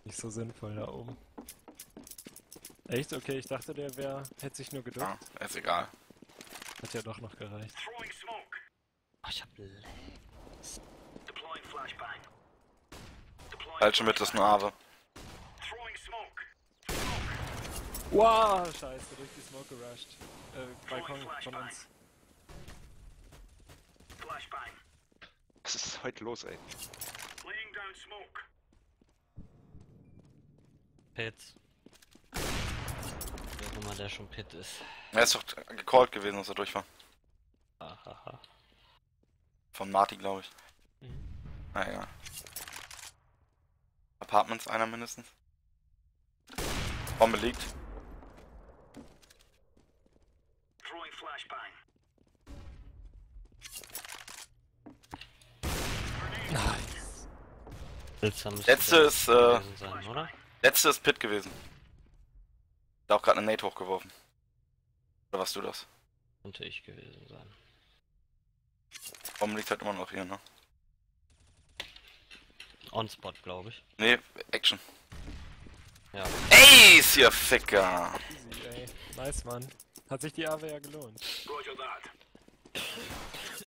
Nicht so sinnvoll da oben. Echt? Okay, ich dachte, der hätte sich nur geduckt. Ja, ist egal. Hat ja doch noch gereicht. Oh, ich hab Lag. Falsche Mitte ist eine Ave. Wow, scheiße, durch die Smoke gerusht. Balkon von uns. Was ist heute los, ey? Pit. Wer auch immer der schon Pit ist. Er ist doch gecallt gewesen, als er durch war. Ahaha. Von Marty, glaube ich. Mhm. Na egal. Apartments, einer mindestens. Bombe liegt. Nice. Pilzer müsste Letzte der ist, gewesen sein, oder? Letzte ist Pit gewesen. Da auch gerade eine Nate hochgeworfen. Oder warst du das? Könnte ich gewesen sein. Bombe liegt halt immer noch hier, ne? On-Spot, glaube ich. Nee, Action. Ja. Ace, ihr Ficker! Easy, ey. Nice, Mann. Hat sich die AW ja gelohnt.